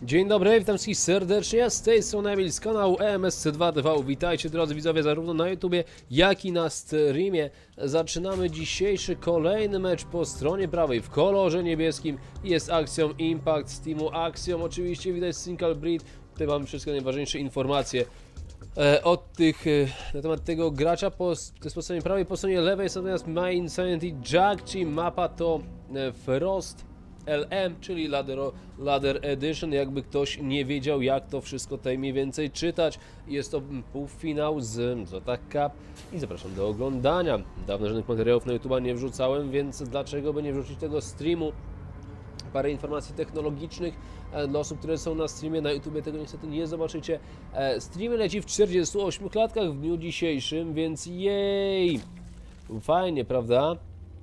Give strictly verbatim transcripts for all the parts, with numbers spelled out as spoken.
Dzień dobry, witam wszystkich serdecznie, z tej strony Emil z kanału E M S C dwa T V. Witajcie drodzy widzowie zarówno na YouTubie, jak i na streamie. Zaczynamy dzisiejszy kolejny mecz po stronie prawej w kolorze niebieskim. Jest Axiom Impact z teamu Axiom, oczywiście widać Single Breed. Tutaj mamy wszystkie najważniejsze informacje e, od tych, e, na temat tego gracza. Po, to jest po stronie prawej, po stronie lewej jest natomiast My Insanity Jagchi. Mapa to e, Frost L M, czyli Ladder, Ladder Edition, jakby ktoś nie wiedział, jak to wszystko tutaj mniej więcej czytać. Jest to półfinał z Zotac Cup i zapraszam do oglądania. Dawno żadnych materiałów na YouTube'a nie wrzucałem, więc dlaczego by nie wrzucić tego streamu? Parę informacji technologicznych dla osób, które są na streamie. Na YouTubie tego niestety nie zobaczycie. Streamy leci w czterdziestu ośmiu klatkach w dniu dzisiejszym, więc jej! Fajnie, prawda?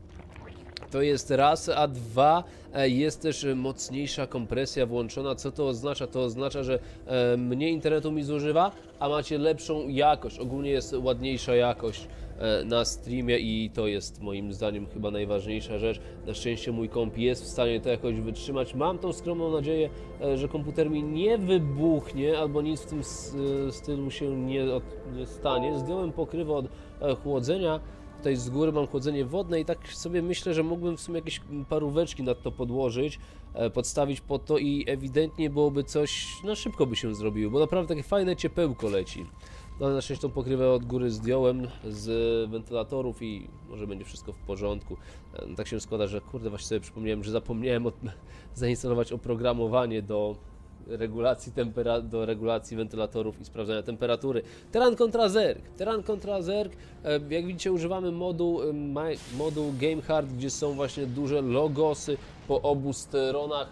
To jest raz, a dwa, jest też mocniejsza kompresja włączona. Co to oznacza? To oznacza, że mniej internetu mi zużywa, a macie lepszą jakość. Ogólnie jest ładniejsza jakość na streamie i to jest moim zdaniem chyba najważniejsza rzecz. Na szczęście mój komp jest w stanie to jakoś wytrzymać. Mam tą skromną nadzieję, że komputer mi nie wybuchnie albo nic w tym stylu się nie, nie stanie. Zdjąłem pokrywę od chłodzenia. Tutaj z góry mam chłodzenie wodne i tak sobie myślę, że mógłbym w sumie jakieś paróweczki nad to podłożyć, podstawić pod to i ewidentnie byłoby coś, no szybko by się zrobiło, bo naprawdę takie fajne ciepełko leci. No ale na szczęście tą pokrywę od góry zdjąłem z wentylatorów i może będzie wszystko w porządku. Tak się składa, że kurde, właśnie sobie przypomniałem, że zapomniałem od... zainstalować oprogramowanie do regulacji tempera do regulacji wentylatorów i sprawdzania temperatury. Terran kontra Zerg. Terran kontra Zerg. Jak widzicie, używamy moduł, moduł Game Hard, gdzie są właśnie duże logosy po obu stronach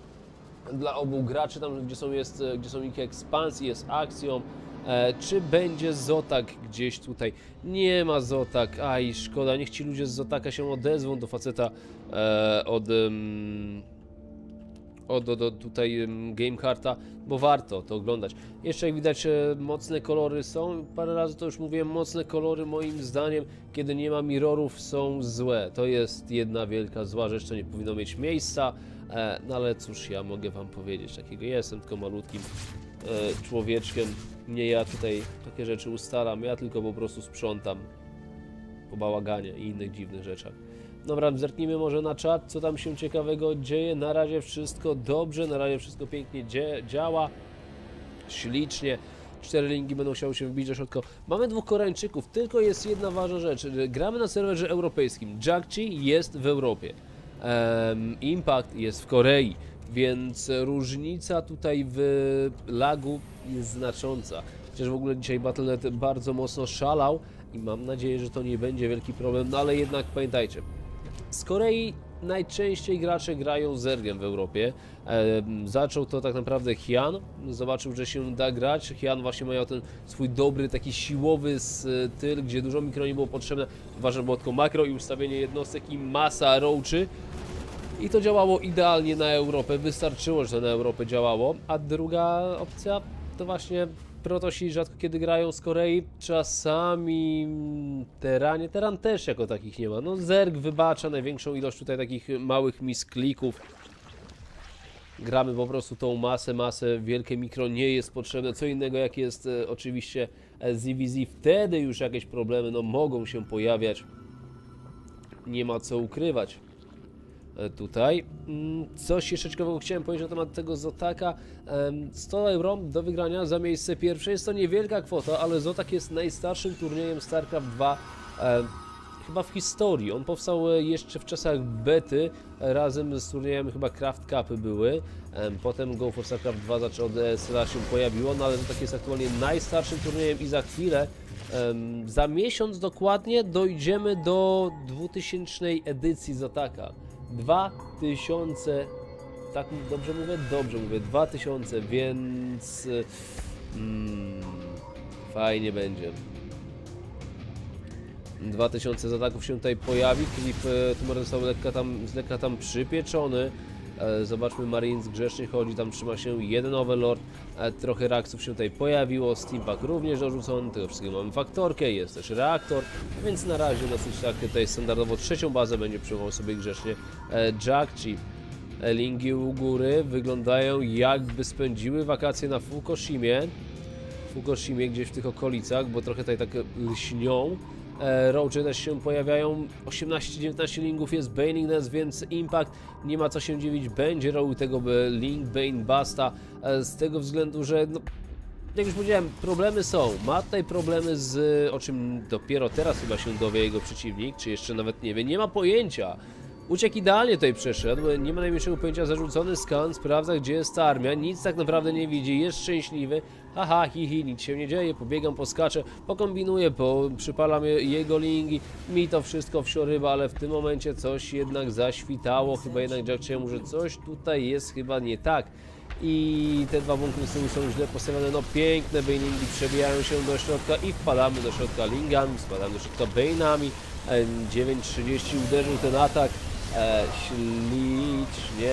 dla obu graczy, tam gdzie są, jest, gdzie są ich ekspansje, jest Axiom. E, czy będzie Zotac gdzieś tutaj? Nie ma Zotac, aj szkoda, niech ci ludzie z Zotaka się odezwą do faceta e, od... Um, O, do, do tutaj Game Harta, bo warto to oglądać. Jeszcze jak widać mocne kolory są, parę razy to już mówiłem, mocne kolory moim zdaniem, kiedy nie ma mirrorów, są złe. To jest jedna wielka zła rzecz, to nie powinno mieć miejsca, e, no ale cóż ja mogę wam powiedzieć, takiego jestem tylko malutkim e, człowieczkiem, nie ja tutaj takie rzeczy ustalam, ja tylko po prostu sprzątam po bałaganie i innych dziwnych rzeczach. Dobra, zerknijmy może na czat, co tam się ciekawego dzieje. Na razie wszystko dobrze, na razie wszystko pięknie działa. Ślicznie. Cztery linki będą chciały się wbić do środka. Mamy dwóch Koreańczyków, tylko jest jedna ważna rzecz. Gramy na serwerze europejskim. Jagchi jest w Europie. Um, Impact jest w Korei, więc różnica tutaj w lagu jest znacząca. Chociaż w ogóle dzisiaj Battle dot net bardzo mocno szalał i mam nadzieję, że to nie będzie wielki problem, no ale jednak pamiętajcie. Z Korei najczęściej gracze grają Zergiem w Europie. E, zaczął to tak naprawdę Hyun, zobaczył, że się da grać. Hyun właśnie miał ten swój dobry, taki siłowy styl, gdzie dużo mikro nie było potrzebne. Ważne było tylko makro i ustawienie jednostek i masa roachy. I to działało idealnie na Europę, wystarczyło, że to na Europę działało. A druga opcja to właśnie Protosi rzadko kiedy grają z Korei, czasami Terranie, Terran też jako takich nie ma. No Zerg wybacza największą ilość tutaj takich małych misklików. Gramy po prostu tą masę, masę, wielkie mikro nie jest potrzebne. Co innego jak jest e, oczywiście Z V Z, wtedy już jakieś problemy no mogą się pojawiać. Nie ma co ukrywać. Tutaj. Coś jeszcze ciekawego chciałem powiedzieć na temat tego Zotaka. sto euro do wygrania za miejsce pierwsze. Jest to niewielka kwota, ale Zotac jest najstarszym turniejem StarCraft dwa chyba w historii. On powstał jeszcze w czasach bety, razem z turniejem chyba Craft Cupy były. Potem Go for StarCraft dwa zaczął od E S L a się pojawiło, no ale Zotac jest aktualnie najstarszym turniejem i za chwilę, za miesiąc dokładnie, dojdziemy do dwutysięcznej edycji Zotaka. dwa tysiące, tak dobrze mówię? Dobrze mówię, dwa tysiące, więc mm, fajnie będzie. dwa tysiące Zotaków się tutaj pojawi, klip tumor został lekko tam, lekko tam przypieczony. Zobaczmy, Marines grzecznie chodzi, tam trzyma się jeden Overlord, trochę reaksów się tutaj pojawiło, Steampack również dorzucony, tego wszystkiego mamy faktorkę, jest też reaktor, więc na razie dosyć tak tutaj standardowo trzecią bazę będzie przyjmował sobie grzecznie Jagchi. Lingi u góry wyglądają, jakby spędziły wakacje na Fukushimie. Fukushimie, gdzieś w tych okolicach, bo trochę tutaj tak lśnią. E, Roache też się pojawiają. osiemnaście dziewiętnaście lingów jest Baning Dance, więc Impact nie ma co się dziwić. Będzie robił tego Link Bane Basta e, z tego względu, że no, jak już powiedziałem, problemy są. Ma tutaj problemy z, o czym dopiero teraz chyba się dowie jego przeciwnik, czy jeszcze nawet nie wie, nie ma pojęcia. Uciek idealnie tutaj przeszedł, nie ma najmniejszego pojęcia, zarzucony skan, sprawdza gdzie jest ta armia, nic tak naprawdę nie widzi, jest szczęśliwy, haha, hi, hi, nic się nie dzieje, pobiegam, poskaczę, pokombinuję, po, przypalam jego lingi, mi to wszystko wsioryba, ale w tym momencie coś jednak zaświtało, chyba jednak Jack czemu, że coś tutaj jest chyba nie tak. I te dwa bunkry z tyłu są źle postawione, no piękne Bane'ingi przebijają się do środka i wpadamy do środka lingami, spadamy do środka Bane'ami, dziewięć trzydzieści uderzył ten atak. E, ślicznie,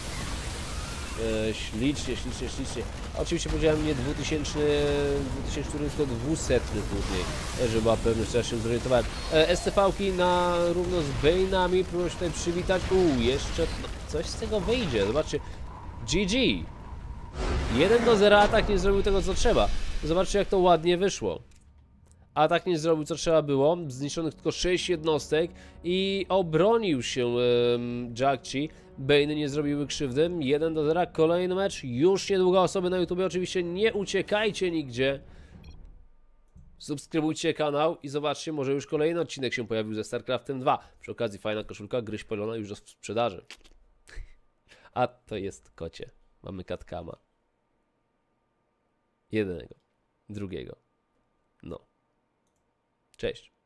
e, ślicznie, ślicznie, ślicznie. Oczywiście powiedziałem nie dwutysięczny, dwutysięczny, tylko dwusetny turniej, żeby była pewność, że ja się zorientowałem. E, S T V-ki na równo z Bane'ami, próbuję się tutaj przywitać. Uuu, jeszcze no, coś z tego wyjdzie, zobaczcie. G G. jeden do zera atak nie zrobił tego co trzeba. Zobaczcie jak to ładnie wyszło. Atak nie zrobił co trzeba było, zniszczonych tylko sześć jednostek i obronił się um, Jack-Chi. Bane nie zrobiły krzywdy, jeden do zera, kolejny mecz, już niedługo osoby na YouTube, oczywiście nie uciekajcie nigdzie. Subskrybujcie kanał i zobaczcie, może już kolejny odcinek się pojawił ze StarCraftem dwa. Przy okazji fajna koszulka, gryź polona już do sprzedaży. A to jest kocie, mamy katkama. Jednego, drugiego, no. Cześć.